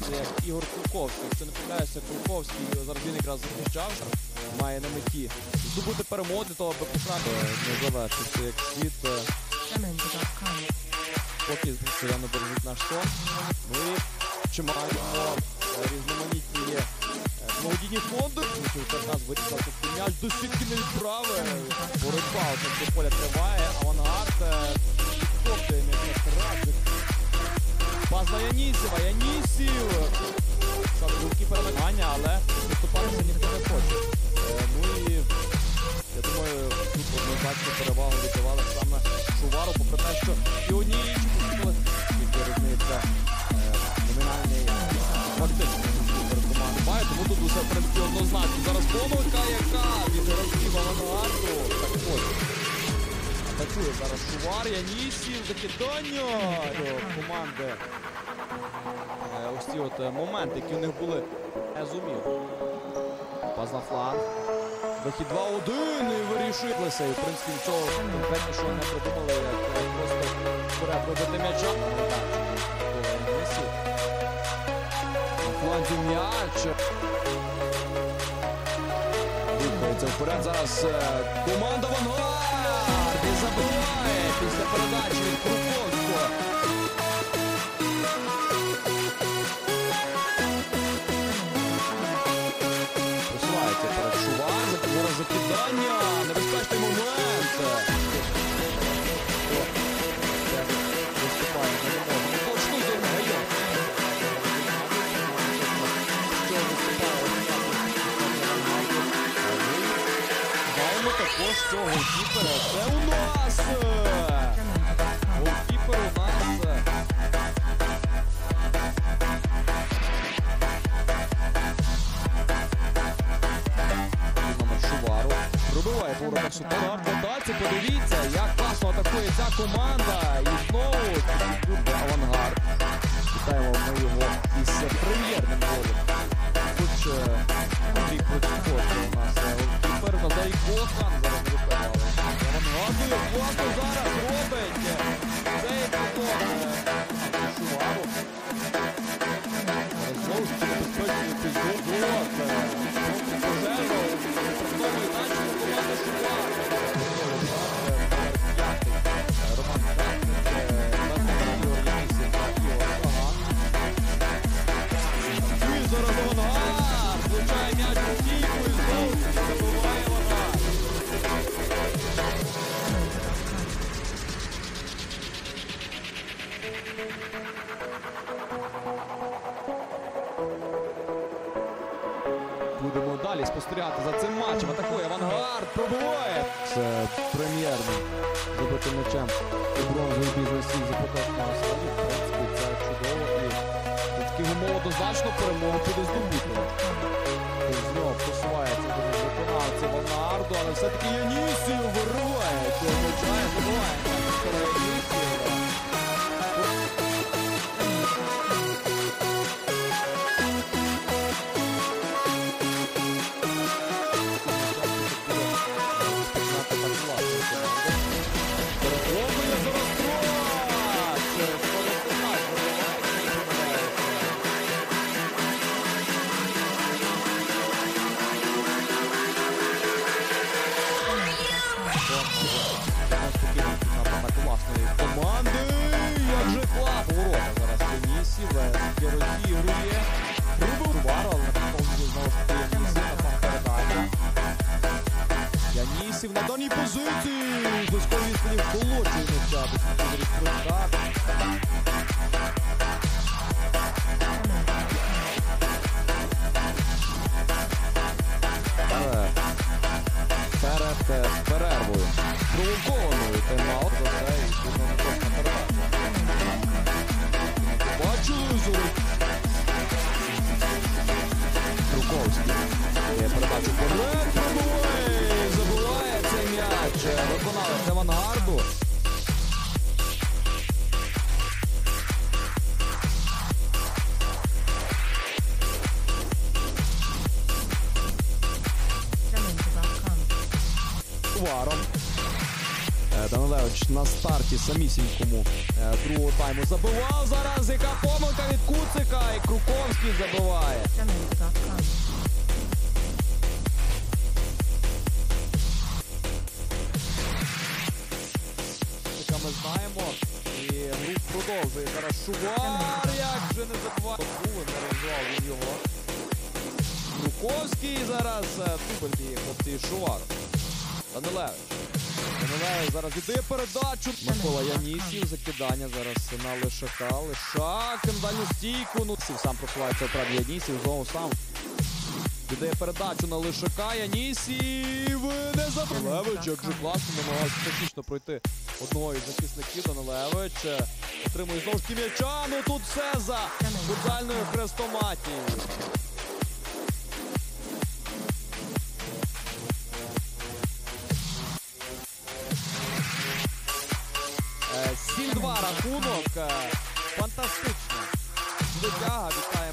як Ігор Кулковський. Якщо не помиляюся, Кулковський зараз він якраз захищав, має на меті здобути перемогу для того, аби потрапити не завершився як слід. Поки постійно бережуть наш сон. Ми чимаємо різноманітні є благодійні фонди. Нас вирізався м'яч до сітки не відправи. Боротьба до поля триває. Авангард підхоплює м'яч Радик. Пас на Янісєва. Янісів. Саме великі перемагання, але виступатися ніхто не хоче. Ну і я думаю, тут однозначно перевагу віддавали саме Шувару, попри те, що і одні і інші поступили. Тільки різниця номінальний фактично перед командою має, тому тут усе в принципі однозначно. Зараз помилка, яка від гравців Авангарду. Так от. Атакує зараз Шувар, Янісів, закидання до команди. Ось ці от моменти, які у них були, не зумів. Пас на фланг. Вихід 2-1 і вирішується. І в принципі нічого конкретнішого не придумали, як просто вперед вибити м'яча. На фланзі м'яч. Рухається вперед зараз команда Авангард. І забиває після передачі від Круковського. Просувається перед Шувар. Зараз закидання. Небезпечний момент. Виступає на допомогу. Точно зіргає. Даємо також цього голкіпера. Це у нас! Голкіпер у нас. Шувару. Пробиває по воротах суперник. Подальці, подивіться, як класно атакує ця команда. І знову тут Авангард. Вітаємо ми його із прем'єрним голом. Хоч Андрій Процьков у нас голкіпер. Назарій Кохан зараз не випадали. Авангардує, класно зараз робить. Цей епізод Шувару. Знову ж таки безпечний епізод. Пожежу. Представили наче команда Шувар. Роман і зараз Авангард. Влучає м'яч у стійку і знову забиває Авангард. Будемо далі спостерігати за цим матчем. Атакує Авангард, пробиває. Це прем'єрний забитим м'ячем у бронзовій бізнесі запитання останніх. В принципі, це чудово. І таких умов однозначно перемогу буде здобути. З нього просувається до виконавця Авангарду, але все-таки Янісів вириває цього м'яча і забиває. Команди, як же клас! Ворота зараз Янісів, таки розігрує. Прибув Шувар, але на повністю знову ж таки Янісів на сам передачі. Янісів на даній позиції. З близької відстані вколочує м'яча. Перед перервою. Провокованою тайм-аут за це і тут не точно передача. Бачили зору. Круковський. Є передачу вперед. Пробиває. Забиває цей м'яч. Виконавець Авангарду. Шуваром. Данилевич на старті самісінькому другого тайму забивав. Зараз яка помилка від Куцика, і Круковський забиває. Ми знаємо, і гру продовжує зараз Шувар, як же не забував. Не реалізував він його. Круковський зараз дубль діє хлопці із Шуваром. Данилевич зараз іде передачу. Микола Янісів, закидання зараз на Лишака. Лишак, дальню стійку. Ну, сам просувається отряд Янісів, знову сам. Віддає передачу на Лишака, Янісів не забив. Данилевич, як же класно, намагається технічно пройти одного із захисників. Данилевич отримує знову ж таки м'яча, ну тут все за футзальною хрестоматією. Сім-2 рахунок, фантастично. Витяга, вітає.